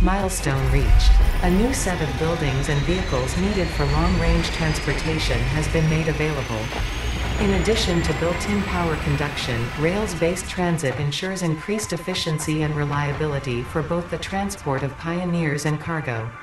Milestone reached. A new set of buildings and vehicles needed for long-range transportation has been made available. In addition to built-in power conduction, rails-based transit ensures increased efficiency and reliability for both the transport of pioneers and cargo.